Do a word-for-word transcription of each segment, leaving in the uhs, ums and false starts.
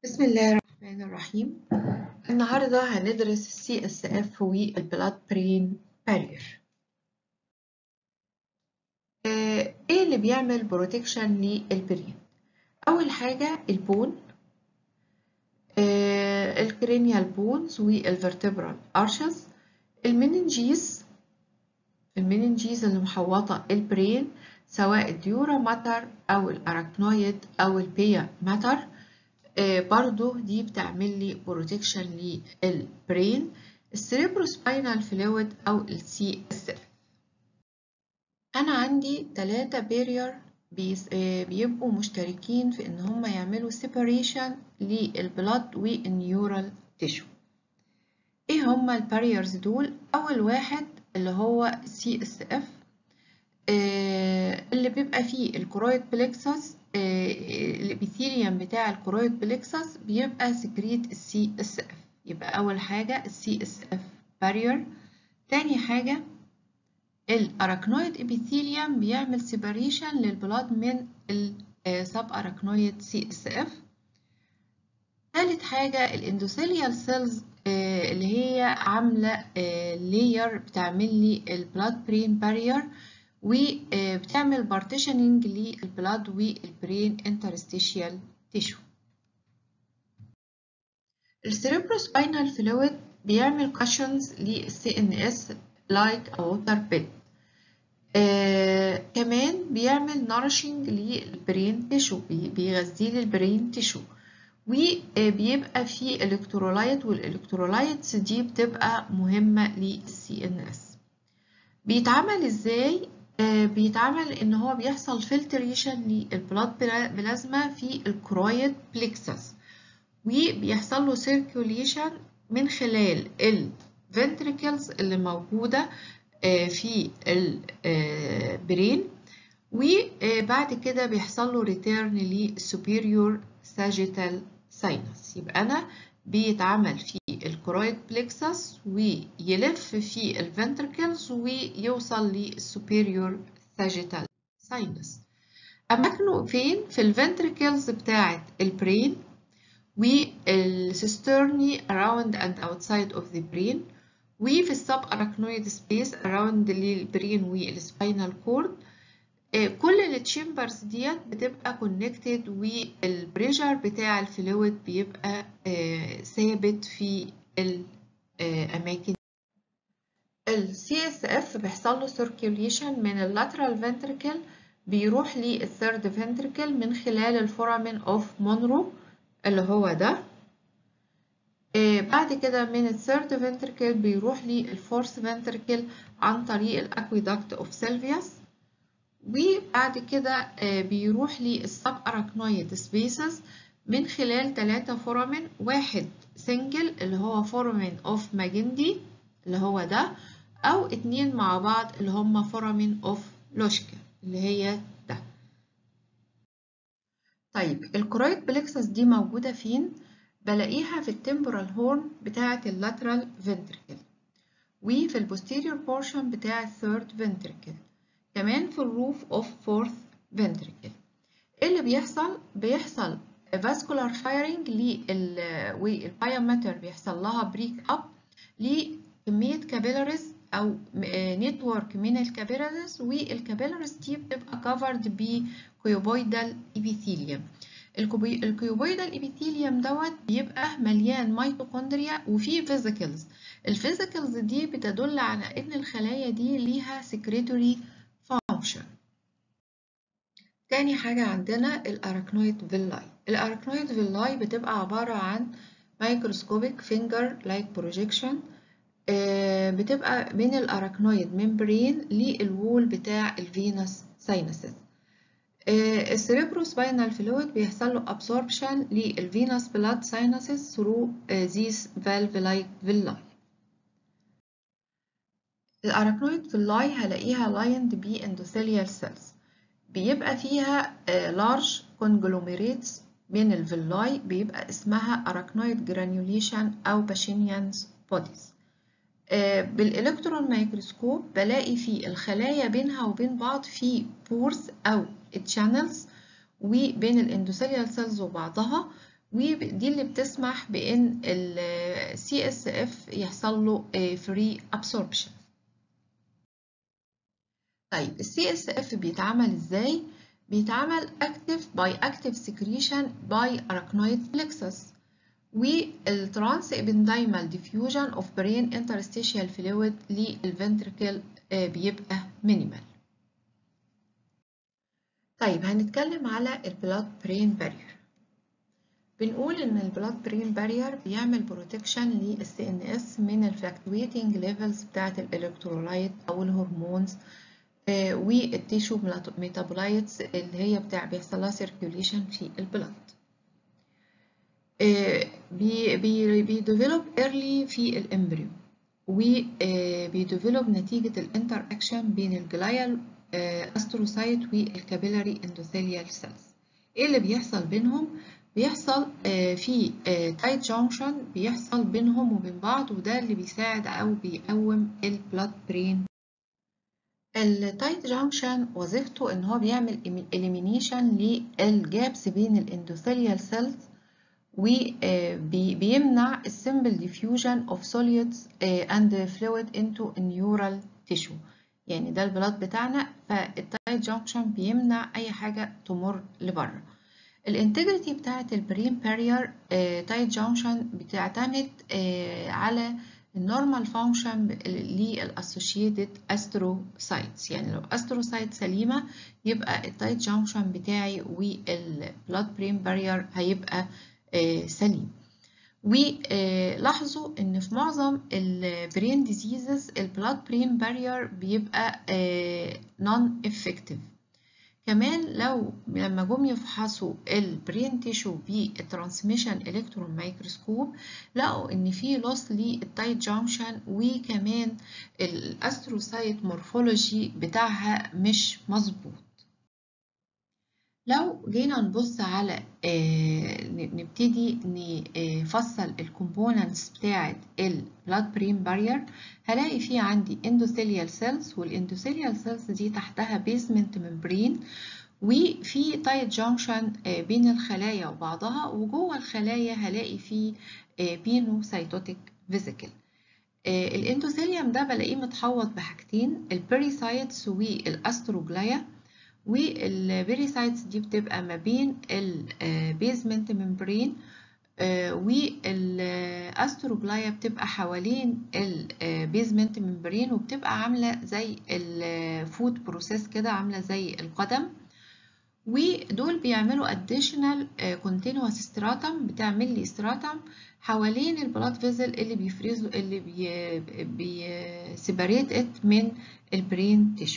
بسم الله الرحمن الرحيم. النهاردة هندرس السي اس اف والبلاد برين بارير. ايه اللي بيعمل بروتكشن للبرين؟ اول حاجة البون، آه الكرينيال بونز والفرتبرال ارشز، المننجيز المننجيز اللي محوطة البرين سواء الديورا ماتر او الاراكنويد او البيا ماتر. آه برضو دي بتعمل لي بروتكشن للبرين. السيريبروسباينال فلويد او السي اس اف. انا عندي ثلاثة بارير بيبقوا مشتركين في ان هم يعملوا سيباريشن للبلاد والنيورال تيشو. ايه هما الباريرز دول؟ اول واحد اللي هو السي اس اف، اللي بيبقى فيه الكرويد بلكسس. الابيثيليوم بتاع الكرويد بلكسس بيبقى سكريت السي اس اف، يبقى اول حاجه السي اس اف بارير. تاني حاجه الاراكنويد ابيثيليوم بيعمل سيباريشن للبلاد من السب اراكنويد سي اس اف. ثالث حاجه الاندوثيليال سيلز اللي هي عامله لاير بتعمل لي البلاد برين بارير وبتعمل بارتيشننج للبلاد والبرين انترستيشيال تيشو. السيريبروسباينال فلويد بيعمل كاشنز للسي ان اس لايك ا ووتر بيد. كمان بيعمل نارشنج للبرين تيشو، بيغذي للبرين تيشو، وبيبقى فيه الكترولايت، والالكترولايتس دي بتبقى مهمه للسي ان اس. بيتعمل ازاي؟ آه بيتعمل ان هو بيحصل فلتريشن للبلاد بلازما في الكرويد بليكسس، وبيحصل له سيركوليشن من خلال الفنتريكلز اللي موجوده آه في البرين، وبعد كده بيحصل له ريتيرن للسوبيريور ساجيتال ساينس. يبقى انا بيتعمل في الكرويد بلكسس ويلف في الفنتركلز ويوصل للسوبيريور ساجيتال ساينس. أماكنه فين؟ في الفنتركلز بتاعة البرين والسيسترني around and outside of the brain، وفي السب أراكنويد سبيس around البرين والسباينال كورد. كل التشامبرز ديت بتبقى كونكتد، والبريشر بتاع الفلويد بيبقى ثابت في الاماكن. السي اس اف بيحصل له سيركيوليشن من اللاترال فنتريكل، بيروح للثيرد فنتريكل من خلال الفورامين اوف مونرو اللي هو ده. بعد كده من الثيرد فنتريكل بيروح للفورث فنتريكل عن طريق الاكويدكت اوف سيلفيوس، وبعد كده بيروح للسب اراكنويد سبيسز من خلال ثلاثة فورامين، واحد سنجل اللي هو فورامين اوف ماجندي اللي هو ده، او اتنين مع بعض اللي هم فورامين اوف لوشكا اللي هي ده. طيب الكرويد بلكسس دي موجودة فين؟ بلاقيها في التمبورال هورن بتاعة اللاترال فنتريكل، وفي البوستيريور بورشن بتاع الثيرد فنتريكل، كمان في الروف اوف فورث فنتريكل. ايه اللي بيحصل؟ بيحصل فاسكولار فايرنج لل والبايومتر بيحصل لها بريك اب لكميه كابيلاريز او نتورك من الكابيلاريز، والكابيلاريز دي بتبقى كفرد بكيوبويدال ابيثيليوم. الكيوبويدال ابيثيليوم دوت بيبقى مليان ميتوكوندريا وفيه فيزيكلز. الفيزيكلز دي بتدل على ان الخلايا دي ليها سكريتوري فانكشن. تاني حاجة عندنا الأراكنويد فيلاي. الأراكنويد فيلاي بتبقى عبارة عن مايكروسكوبيك فينجر لايك بروجيكشن، بتبقى من الأراكنويد ممبرين للوول بتاع الفينوس ساينسز. السيريبروسباينال فلويد بيحصل له absorption للفينوس بلاد ساينسز through these valve-like villi. الأراكنويد فيلاي هلاقيها lined بإندوثيليال سيلز، بيبقى فيها large conglomerates من الفيلاي بيبقى اسمها arachnoid granulation أو Pacinian's bodies. بالإلكترون مايكروسكوب بلاقي في الخلايا بينها وبين بعض في بورز أو channels، وبين الاندوثيليال سيلز وبعضها، ودي اللي بتسمح بإن ال سي إس إف يحصل له free absorption. طيب ال سي إس إف بيتعمل إزاي؟ بيتعمل active by active secretion by arachnoid plexus، والترانس ابندايمال diffusion of brain interstitial fluid للفنتركل بيبقى minimal. طيب هنتكلم على البلاد برين بارير. بنقول ان البلاد برين بارير بيعمل بروتكشن للسي ان اس من الفلكتويتنج ليفلز بتاعه الالكترولايت او الهرمونز والتيشو ميتابولايتس اللي هي بتاع بيحصل لها سيركيوليشن في البلاد. بي بي بيديفلوب ايرلي في الامبريو، وبيديفلوب نتيجه الانتر اكشن بين الجلايال استروسايت والكابيلاري اندوثيليال سيلز. ايه اللي بيحصل بينهم؟ بيحصل في تايت جانكشن بيحصل بينهم وبين بعض، وده اللي بيساعد او بيقوم البلاد برين. التايت جانكشن وظيفته ان هو بيعمل اليمينيشن للجابس بين الاندوثيليال سيلز، وبيمنع السمبل diffusion of solids and fluid into neural tissue. يعني ده البلاد بتاعنا، فالتايت جانكشن بيمنع اي حاجه تمر لبره. الانتجريتي بتاعه البرين بارير تايت جانكشن بتعتمد على النورمال فانكشن للاسوشيتد استروسايتس. يعني لو استروسايت سليمه يبقى التايت جانكشن بتاعي والبلاد برين بارير هيبقى سليم. ولاحظوا ان في معظم البرين ديزيزز البلاد برين بارير بيبقى نون افكتيف. كمان لو لما جم يفحصوا البرين تيشو بالترانسميشن الكترون مايكروسكوب لقوا ان في لوس للتايت جانكشن، وكمان الاستروسايت مورفولوجي بتاعها مش مظبوط. لو جينا نبص على آه نبتدي نفصل الكومبوننتس بتاعه البلاد برين بارير، هلاقي في عندي اندوثيليال سيلز، والاندوثيليال سيلز دي تحتها بيزمنت ممبرين، وفي تايت جانكشن آه بين الخلايا وبعضها، وجوه الخلايا هلاقي في آه بينوسايتوتيك فيزيكل. آه الاندوثيليوم ده بلاقيه متحوط بحاجتين، البيريسايتس والاستروجلايا، والبيريسايتس دي بتبقى ما بين البيزمنت ممبرين، والاستروجلايا بتبقى حوالين البيزمنت ممبرين، وبتبقى عامله زي الفود بروسيس كده، عامله زي القدم. ودول بيعملوا additional continuous stratum، بتعمل لي stratum حوالين البلاد فيزل اللي بيفرزوا اللي بي بيسيبريت من البرين تيشو.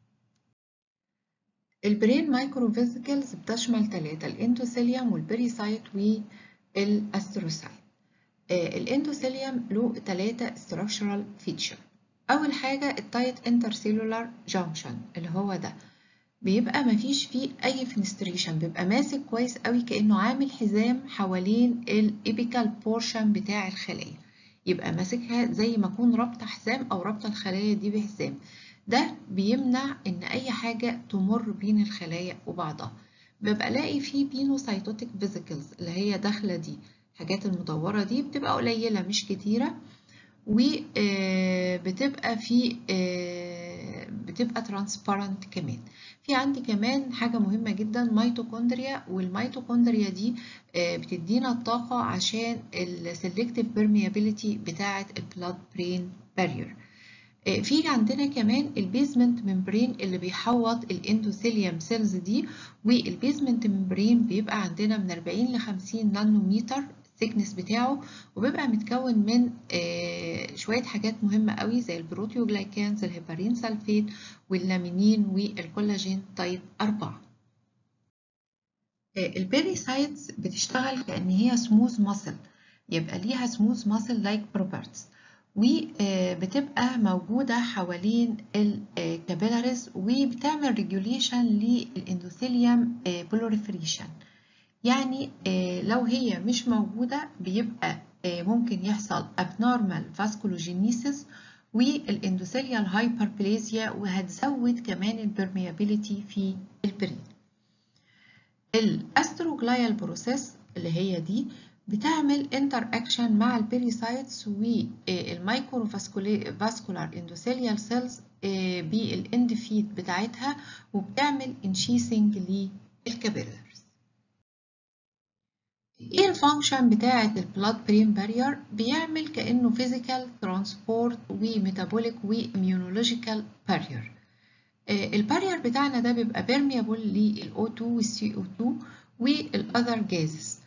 البرين مايكرو فيزيكلز بتشمل ثلاثة، الاندوثيليوم والبيريسايت والاستروسايت. الاندوثيليوم له ثلاثة structural feature. أول حاجة التايت انترسيلولار جانكشن اللي هو ده بيبقى مفيش فيه أي فينستريشن، بيبقى ماسك كويس قوي كأنه عامل حزام حوالين الإيبيكال بورشن بتاع الخلايا، يبقى ماسكها زي ما أكون رابطة حزام أو رابطة الخلايا دي بحزام. ده بيمنع ان اي حاجة تمر بين الخلايا وبعضها. ببقى الاقي فيه بينوسايتوتيك فيزيكلز اللي هي داخلة دي، الحاجات المدورة دي بتبقى قليلة مش كتيرة، وبتبقى في بتبقى ترانسبارنت. كمان في عندي كمان حاجة مهمة جدا، ميتوكوندريا، والميتوكوندريا دي بتدينا الطاقة عشان السلكتيف بيرميابيليتي بتاعة البلاد برين بارير. في عندنا كمان البيزمنت ممبرين اللي بيحوط الاندوثيليوم سيلز دي، والبيزمنت ممبرين بيبقى عندنا من أربعين ل خمسين نانومتر الثيكنس بتاعه، وبيبقى متكون من شوية حاجات مهمة قوي زي البروتيوجلايكانز، الهيبارين سلفيت، واللامينين، والكولاجين تايب أربعة. البيريسايتس بتشتغل كأن هي سموث ماسل، يبقى ليها سموث ماسل لايك بروبرتيز، وبتبقى موجودة حوالين الكابيلاريز، وبتعمل ريجوليشن للاندوثيليوم بولوريفريشن. يعني لو هي مش موجودة بيبقى ممكن يحصل abnormal vasculogenesis والاندوثيليال هايبربليزيا، وهتزود كمان البرميابيليتي في البرين. الاستروجلايال بروسيس اللي هي دي بتعمل انتر اكشن مع البيريسايتس والمايكرو فاسكولار اندوثيليال سيلز بالاند فيد بتاعتها، وبتعمل انشيسنج للكابيلارز. ايه الفانكشن بتاعه البلاد برين بارير؟ بيعمل كانه فيزيكال ترانسبورت وميتابوليك واميونولوجيكال بارير. البارير بتاعنا ده بيبقى بيرميابل للأو تو والسي أو تو والأذر جازز،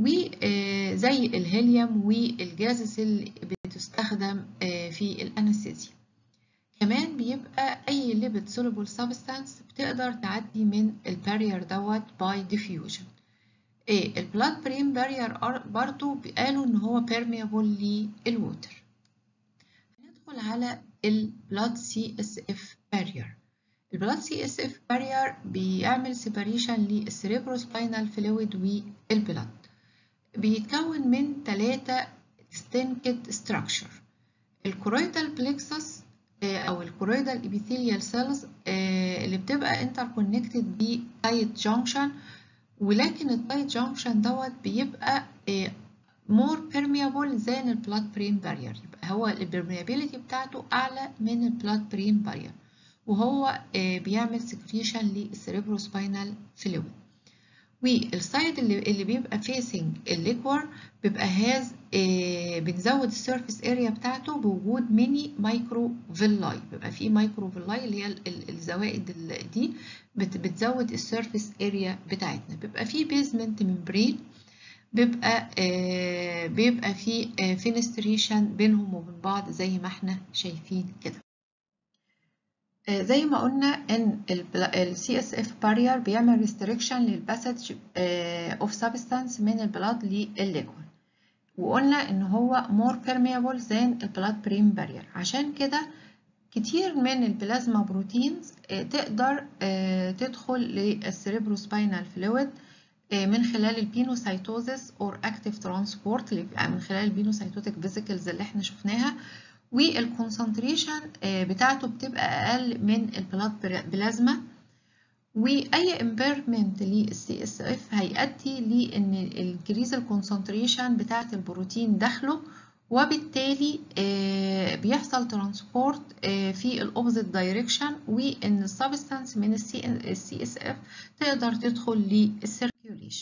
وزي الهيليوم والجازز اللي بتستخدم في الأنستيزيا. كمان بيبقى أي ليبيد soluble substance بتقدر تعدي من البارير دوت باي ديفيوجن. البلاد برين بارير برضو قالوا إن هو بيرميابل للووتر. هندخل على البلاد سي اس اف بارير. البلاد سي اس اف بارير بيعمل سيباريشن للسيريبروسباينال فلويد والبلاد. بيتكون من ثلاثة distinct structure. الكورويدال بليكسس او الكورويدال ابيثيليال سيلز اللي بتبقى انتركونكتد بتايت جانكشن، ولكن التايت جانكشن دوت بيبقى more permeable than البلاد برين بارير، يبقى هو البرميابيليتي بتاعته اعلى من البلاد برين بارير، وهو بيعمل سكريشن للسيريبروسباينال فلويد. والسايد اللي, اللي بيبقى فيسنج الليكور بيبقى هاز بنزود السيرفيس اريا بتاعته بوجود ميني مايكرو فيلاي، بيبقى فيه مايكرو فيلاي اللي هي الزوائد دي بتزود السيرفيس اريا بتاعتنا. بيبقى فيه بيزمنت ممبرين، بيبقى آه بيبقى فيه آه فينستريشن بينهم وبين بعض زي ما احنا شايفين كده. آه زي ما قلنا ان ال سي اس اف barrier بيعمل restriction للباسج اوف سبستانس من البلاد للليكويد، وقلنا ان هو more permeable than البلاد برين barrier. عشان كده كتير من البلازما بروتينز آه تقدر آه تدخل للسيريبروسباينال فلويد من خلال البينوسايتوزيس اور اكتيف ترانسبورت، من خلال البينوسايتوتيك فيزيكلز اللي احنا شفناها، والكونسنتريشن بتاعته بتبقى اقل من البلاد بلازما. واي امبيرمنت للسي اس اف هيؤدي لان الانكريز الكونسنتريشن بتاعه البروتين داخله، وبالتالي بيحصل ترانسبورت في الاوبزيت دايركشن، وان السبستانس من السي اس اف تقدر تدخل للسيركيوليشن.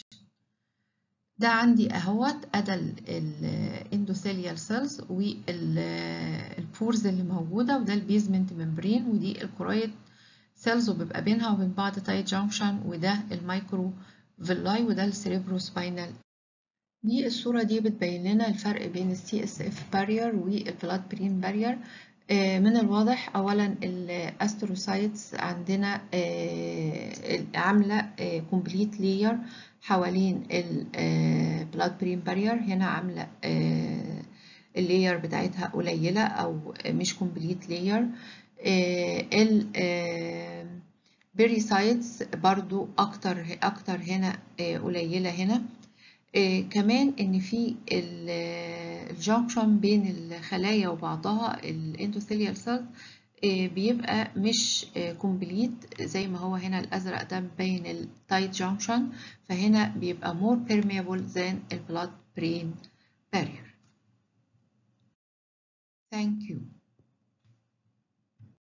ده عندي اهوت ادى الاندوثيليال سيلز والبورز اللي موجوده، وده البيزمنت ممبرين، ودي الكرويد سيلز وبيبقى بينها وبين بعض تايت جانكشن، وده المايكرو فيلاي، وده السيريبروسباينال. دي الصورة دي بتبين لنا الفرق بين السي اس اف بارير والبلاد برين بارير. من الواضح اولا الاستروسايتس عندنا عاملة كومبليت لاير حوالين البلاد برين بارير، هنا عاملة اللاير بتاعتها قليلة او مش كومبليت لاير. البيريسايتس برضو اكتر اكتر هنا قليلة هنا. آه كمان ان في الجانكشن بين الخلايا وبعضها الاندوثيليال سيلز آه بيبقى مش كومبليت آه زي ما هو هنا الازرق ده بين التايت جانكشن، فهنا بيبقى more permeable than البلاد برين barrier. Thank you.